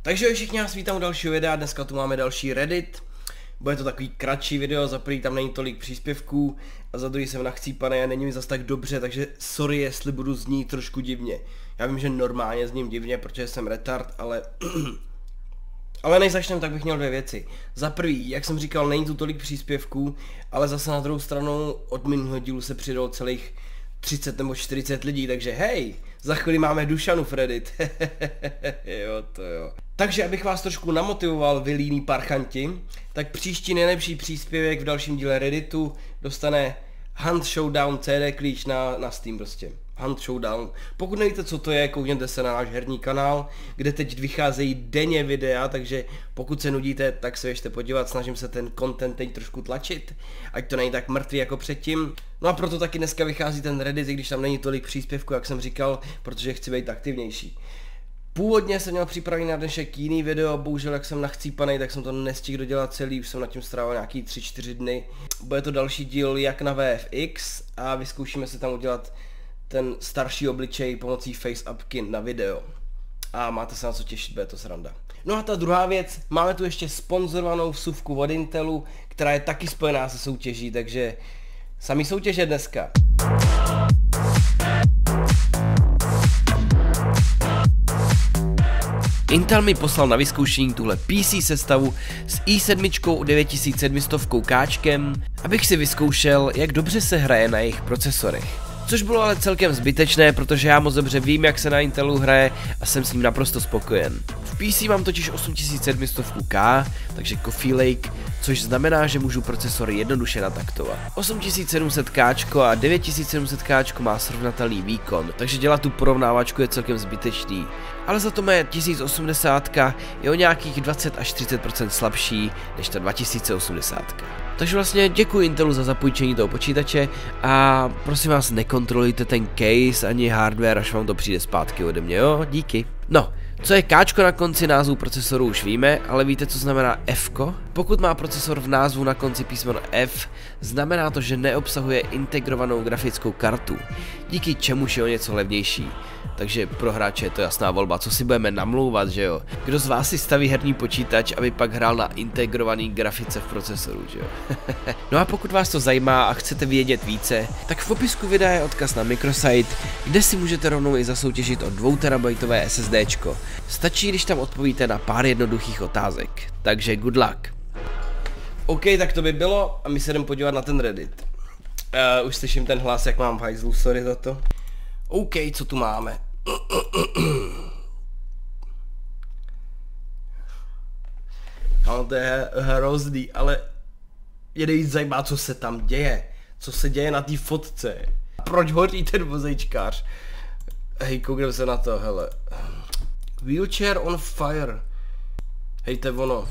Takže všichni nás vítám u dalšího videa, dneska tu máme další Reddit. Bude to takový kratší video, za prvý tam není tolik příspěvků a za druhý jsem nachcípaný a není mi zas tak dobře, takže sorry, jestli budu znít trošku divně. Já vím, že normálně zním divně, protože jsem retard, ale... ale než začnem, tak bych měl dvě věci. Za prvý, jak jsem říkal, není tu tolik příspěvků, ale zase na druhou stranu od minulého dílu se přidalo celých 30 nebo 40 lidí, takže hej, za chvíli máme Dušanu v Reddit. Jo, to jo. Takže abych vás trošku namotivoval, vy líní parchanti, tak příští nejlepší příspěvek v dalším díle Redditu dostane Hunt Showdown CD klíč na Steam prostě. Hunt Showdown. Pokud nevíte, co to je, koukněte se na náš herní kanál, kde teď vycházejí denně videa, takže pokud se nudíte, tak se běžte podívat, snažím se ten content teď trošku tlačit, ať to není tak mrtvý jako předtím. No a proto taky dneska vychází ten Reddit, i když tam není tolik příspěvků, jak jsem říkal, protože chci být aktivnější. Původně jsem měl připravený na dnešek jiný video, bohužel jak jsem nachcípaný, tak jsem to nestihl dodělat celý, už jsem nad tím strávil nějaký 3-4 dny. Bude to další díl jak na VFX a vyzkoušíme se tam udělat ten starší obličej pomocí face-upky na video. A máte se na co těšit, bude to sranda. No a ta druhá věc, máme tu ještě sponzorovanou vsuvku od Intelu, která je taky spojená se soutěží, takže sami soutěže dneska. Intel mi poslal na vyzkoušení tuhle PC sestavu s i7 9700Kčkem, abych si vyzkoušel, jak dobře se hraje na jejich procesorech. Což bylo ale celkem zbytečné, protože já moc dobře vím, jak se na Intelu hraje a jsem s ním naprosto spokojen. V PC mám totiž 8700K, takže Coffee Lake, což znamená, že můžu procesor jednoduše nataktovat. 8700K a 9700K má srovnatelný výkon, takže dělat tu porovnávačku je celkem zbytečný. Ale za to mé 1080 je o nějakých 20 až 30% slabší než ta 2080. Takže vlastně děkuji Intelu za zapůjčení toho počítače a prosím vás, nekontrolujte ten case ani hardware, až vám to přijde zpátky ode mě, jo? Díky. No, co je Kčko na konci názvu procesoru už víme, ale víte, co znamená Fko? Pokud má procesor v názvu na konci písmeno F, znamená to, že neobsahuje integrovanou grafickou kartu, díky čemuž je o něco levnější. Takže pro hráče je to jasná volba, co si budeme namlouvat, že jo? Kdo z vás si staví herní počítač, aby pak hrál na integrovaný grafice v procesoru, že jo? No a pokud vás to zajímá a chcete vědět více, tak v popisku videa je odkaz na microsite, kde si můžete rovnou i zasoutěžit o 2 TB SSDčko. Stačí, když tam odpovíte na pár jednoduchých otázek. Takže good luck. OK, tak to by bylo a my se jdeme podívat na ten Reddit. Už slyším ten hlas, jak mám v hajzlu, sorry za to. OK, co tu máme? No, to je hrozný, ale mě nejvíc zajímá, co se tam děje. Co se děje na té fotce. Proč hoří ten vozejčkář? Hej, kouknem se na to, hele. Wheelchair on fire. Hej, to je ono.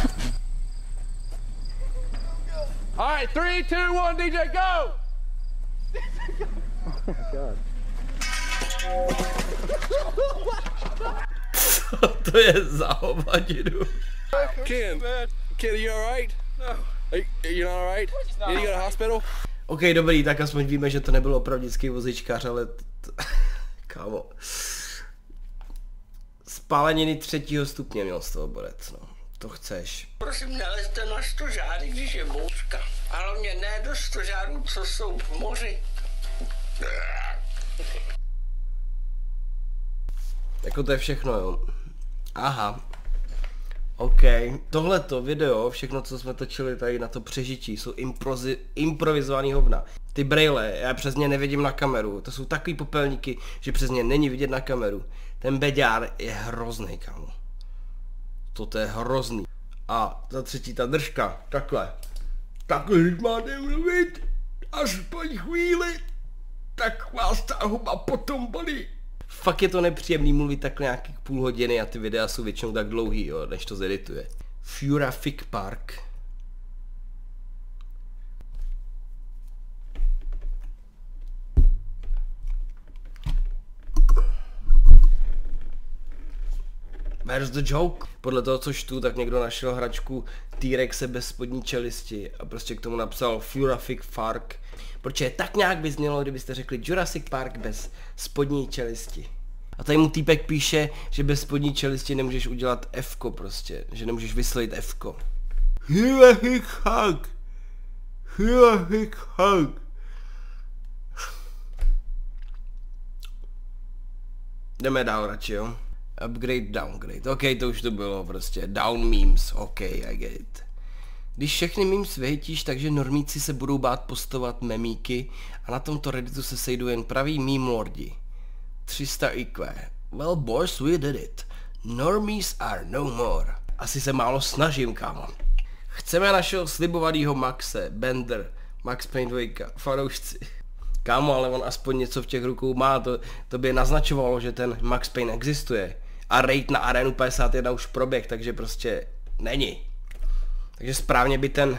Alright, 3, 2, 1, DJ, go! Oh my god. Co to je za hovadinu? Ken, are you alright? No. Are you not alright? You go to the hospital? OK, dobrý, tak aspoň víme, že to nebylo opravdický vozíčkář, ale... Kámo. Spáleniny 3. stupně měl z toho borec, no. To chceš. Prosím, nelezte na stožáry, když je bouřka. A hlavně ne do stožárů, co jsou v moři. Jako to je všechno, jo. Aha. OK. Tohleto video, všechno, co jsme točili tady na to přežití, jsou improvizovaný hovna. Ty brejle, já přes ně nevidím na kameru. To jsou takový popelníky, že přes ně není vidět na kameru. Ten beďár je hrozný, kámo. Toto je hrozný. A za třetí ta držka, takhle. Takhle, když máte mluvit, aspoň chvíli, tak vás ta huba potom bolí. Fakt je to nepříjemný mluvit takhle nějakých půl hodiny a ty videa jsou většinou tak dlouhý, jo, než to zedituje. Jurassic Park. Where's the joke? Podle toho, co čtu, tak někdo našel hračku T-Rexe bez spodní čelisti a prostě k tomu napsal Jurassic Park. Protože tak nějak by znělo, kdybyste řekli Jurassic Park bez spodní čelisti. A tady mu týpek píše, že bez spodní čelisti nemůžeš udělat F-ko prostě, že nemůžeš vyslovit F-ko. Jdeme dál radši, jo? Upgrade, downgrade. OK, to už to bylo prostě. Down memes. OK, I get it. Když všechny memes vyhejtíš, takže normíci se budou bát postovat memíky a na tomto redditu se sejdou jen praví meme lordi. 300 IQ. Well boys, we did it. Normies are no more. Asi se málo snažím, kámo. Chceme našeho slibovaného Maxe, Bender, Max Payne 2, fanoušci. Kámo, ale on aspoň něco v těch rukou má, to by naznačovalo, že ten Max Payne existuje. A raid na Arenu 51 už proběh, takže prostě není. Takže správně by ten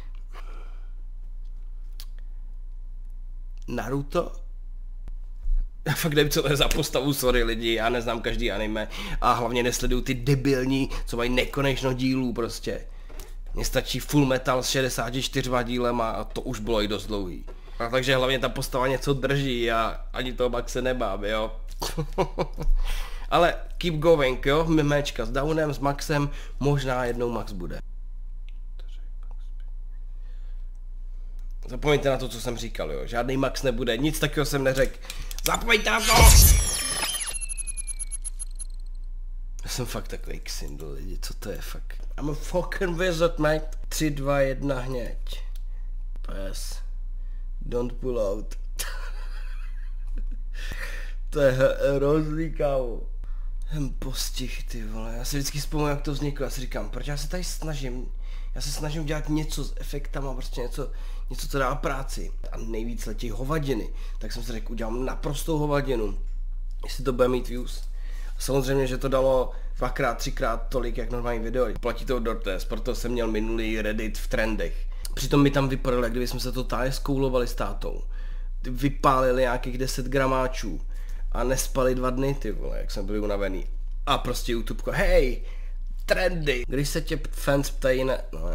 Naruto? Já fakt nevím, co to je za postavu, sorry lidi, já neznám každý anime a hlavně nesleduju ty debilní, co mají nekonečno dílů prostě. Mně stačí Full Metal s 64 dílema a to už bylo i dost dlouhý. A takže hlavně ta postava něco drží a ani toho Maxe nebám, jo. Ale keep going, jo, mimečka s Downem, s Maxem, možná jednou Max bude. Zapomeňte na to, co jsem říkal, jo, žádný Max nebude, nic takového jsem neřekl. Zapomeňte na to! Já jsem fakt takový ksindl, lidi, co to je fakt? I'm a fucking wizard, mate. 3, 2, 1, hněď. Pass. Don't pull out. To je hrozný, kámo. Postih, ty vole, já si vždycky vzpomínám, jak to vzniklo, já si říkám, proč já se tady snažím, dělat něco s efektama, prostě něco, co dá práci. A nejvíc letí hovadiny, tak jsem si řekl, udělám naprostou hovadinu, jestli to bude mít views. A samozřejmě, že to dalo 2x, 3x tolik, jak normální video. Platí to Dortes, proto jsem měl minulý Reddit v trendech. Přitom mi tam vypadalo, jak kdyby jsme se totálně skoulovali s tátou. Vypálili nějakých 10 gramáčů a nespali 2 dny, ty vole, jak jsme byli unavený. A prostě YouTubeko, hej, trendy. Když se tě fans ptají,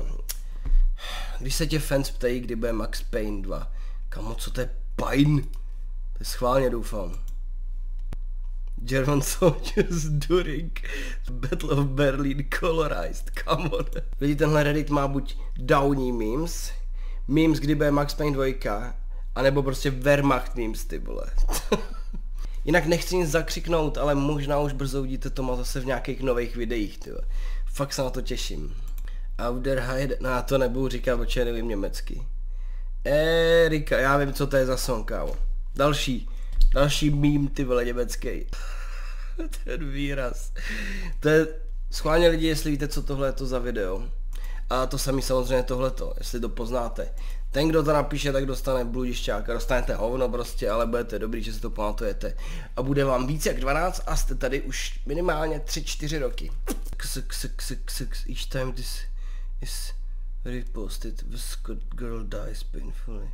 kdy bude Max Payne 2, kamo, co to je Payne? To je schválně, doufám. German soldiers during Battle of Berlin colorized, come on. Lidi, tenhle Reddit má buď downí memes, kdy bude Max Payne 2, anebo prostě Wehrmacht memes, ty vole. Jinak nechci nic zakřiknout, ale možná už brzo uvidíte Toma zase v nějakých nových videích, ty vole. Fakt se na to těším. Aufderheide, no to nebudu říkat, protože nevím německy. Erika, já vím, co to je za song, kámo. Další meme, ty vole, německý. Ten výraz. To je, schválně lidi, jestli víte, co tohle je to za video. A to samý samozřejmě tohleto, jestli to poznáte. Ten, kdo to napíše, tak dostane bludišťáka, dostanete hovno prostě, ale budete dobrý, že si to pamatujete. A bude vám víc jak 12 a jste tady už minimálně 3-4 roky. Each time this is reposted, the Scott girl dies painfully.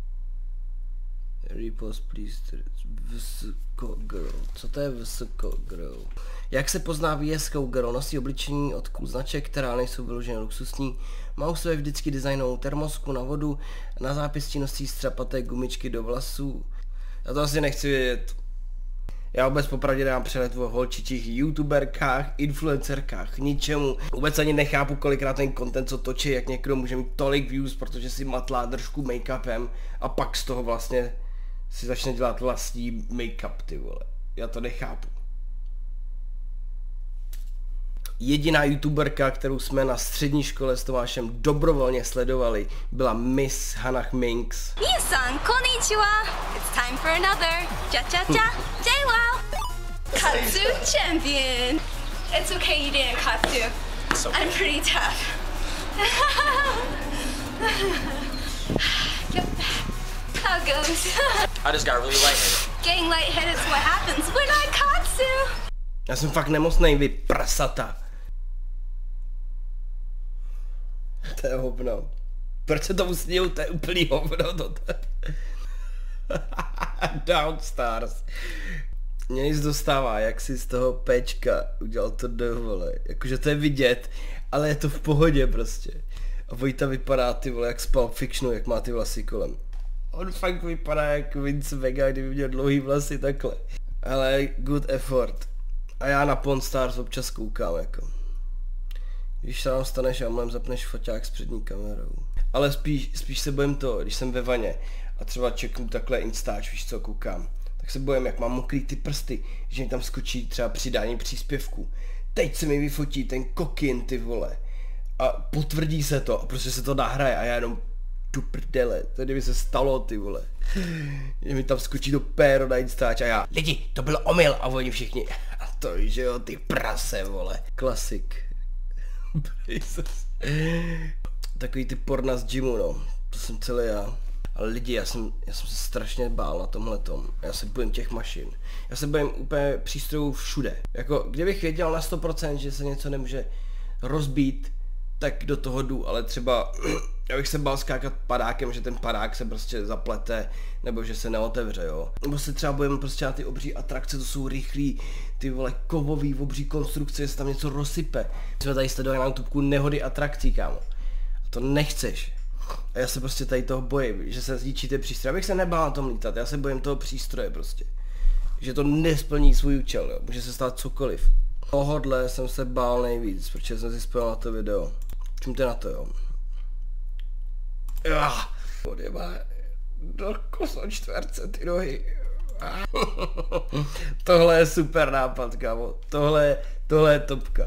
Repost please, VSCO girl. Co to je VSCO girl? Jak se pozná VSCO girl? Nosí obličení od značek, která nejsou vyloženě luxusní. Má u sebe vždycky designovou termosku na vodu, na zápěstí nosí střapaté gumičky do vlasů. Já to asi nechci vědět. Já vůbec popravdě dám přehled o holčičích youtuberkách, influencerkách, ničemu. Vůbec ani nechápu, kolikrát ten content, co točí, jak někdo může mít tolik views, protože si matlá držku make-upem a pak z toho vlastně si začne dělat vlastní make-up, ty vole. Já to nechápu. Jediná youtuberka, kterou jsme na střední škole s Tomášem dobrovolně sledovali, byla Miss Hannah Minx. Minasan, konnichiwa. It's time for another cha-cha-cha J-Wow Katsu champion. It's okay, you didn't Katsu. I'm pretty tough. Yep. How it goes. I just got really lightheaded. Getting lightheaded is what happens when I Katsu. Já jsem fakt nemocnej, vy prasata. To je hovno. Proč se tomu sněju, to je úplný hovno toto. Downstars. Mě nic dostává, jak si z toho péčka udělal to dovole. Jakože to je vidět, ale je to v pohodě prostě. A Vojta vypadá, ty vole, jak z Pulp Fictionu, jak má ty vlasy kolem. On fakt vypadá jak Vince Vega, kdyby měl dlouhý vlasy takhle. Ale good effort. A já na Pawn Stars občas koukám jako. Když se nám staneš a mlem zapneš foťák s přední kamerou. Ale spíš se bojím to, když jsem ve vaně a třeba čeknu takhle Instač, víš co, koukám. Tak se bojím, jak mám mokrý ty prsty, že mi tam skočí třeba přidání příspěvku. Teď se mi vyfotí ten kokin, ty vole. A potvrdí se to a prostě se to nahraje a já jenom tu prdele, to kdyby se stalo, ty vole. Že mi tam skočí to péro na Instač a já, lidi, to byl omyl a oni všichni. A to že jo, ty prase, vole. Klasik. Takový ty porna z gymu, no. To jsem celý já. Ale lidi, já jsem se strašně bál na tomhletom. Já se bojím těch mašin. Já se bojím úplně přístrojů všude. Jako, kdybych věděl na 100%, že se něco nemůže rozbít, tak do toho jdu, ale třeba já bych se bál skákat padákem, že ten padák se prostě zaplete, nebo že se neotevře, jo. Nebo se třeba bojím prostě na ty obří atrakce, to jsou rychlý, ty vole kovový obří konstrukce, že se tam něco rozsype. Jsme tady sledovali na YouTubeku nehody atrakcí, kámo. A to nechceš. A já se prostě tady toho bojím, že se zničí ty přístroje. Abych se nebál na tom lítat, já se bojím toho přístroje prostě. Že to nesplní svůj účel, jo. Může se stát cokoliv. Tohodle jsem se bál nejvíc, protože jsem si spojil na to video. Čím to na to, jo? Odjebá do kosočtverce ty nohy. Tohle je super nápad, kámo. Tohle je topka.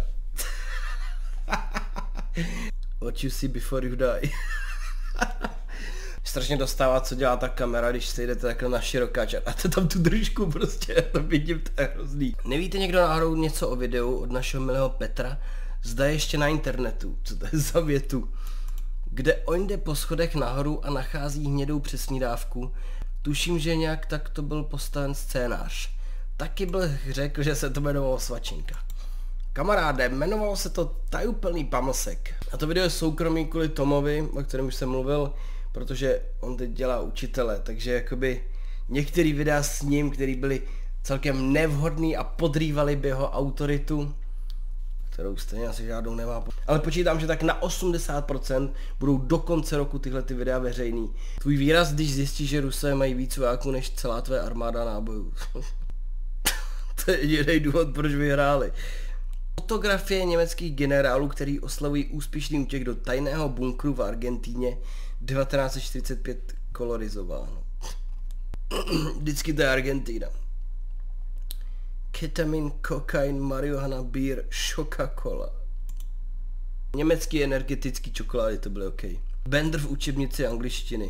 What you see before you die. Strašně dostává, co dělá ta kamera, když se jdete takhle na širokáč a dáte tam tu držku prostě, já to vidím, to je hrozný. Nevíte někdo náhodou něco o videu od našeho milého Petra? Zda ještě na internetu, co to je za větu? Kde on jde po schodech nahoru a nachází hnědou přesnídávku. Tuším, že nějak tak to byl postaven scénář. Taky byl řekl, že se to jmenovalo Svačinka. Kamaráde, jmenovalo se to Tajuplný pamlsek. A to video je soukromý kvůli Tomovi, o kterém už jsem mluvil, protože on teď dělá učitele, takže jakoby některý videa s ním, který byly celkem nevhodný a podrývali by jeho autoritu, kterou stejně asi žádnou nemá. Ale počítám, že tak na 80% budou do konce roku tyhle ty videa veřejný. Tvůj výraz, když zjistíš, že Rusové mají víc vojáků než celá tvé armáda nábojů. To je jediný důvod, proč vyhráli. Fotografie německých generálů, který oslavují úspěšný útěk do tajného bunkru v Argentíně 1945 kolorizováno. Vždycky to je Argentína. Ketamin, kokain, marihuana, beer, Coca-Cola. Německý energetický čokolády, to byly OK. Bender v učebnici angličtiny.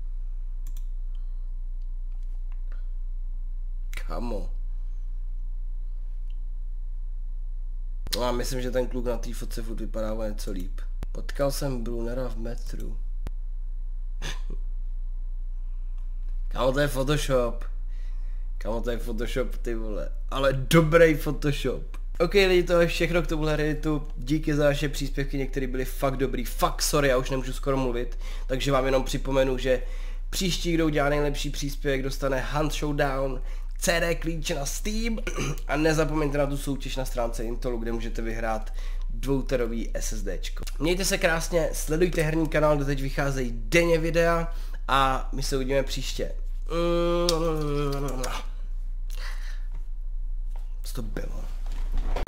Kamo. No a myslím, že ten kluk na té fotce furt vypadá něco líp. Potkal jsem Brunera v metru. Kámo, to je Photoshop. Kámo, to je Photoshop, ty vole. Ale dobrý Photoshop. Ok lidi, to je všechno k tomuhle Redditu. Díky za vaše příspěvky, některé byly fakt dobrý. Fakt sorry, já už nemůžu skoro mluvit. Takže vám jenom připomenu, že příští, kdo udělá nejlepší příspěvek, dostane Hunt Showdown, CD klíče na Steam a nezapomeňte na tu soutěž na stránce Intolu, kde můžete vyhrát 2terový SSDčko. Mějte se krásně, sledujte herní kanál, kde teď vycházejí denně videa a my se uvidíme příště. Co to bylo?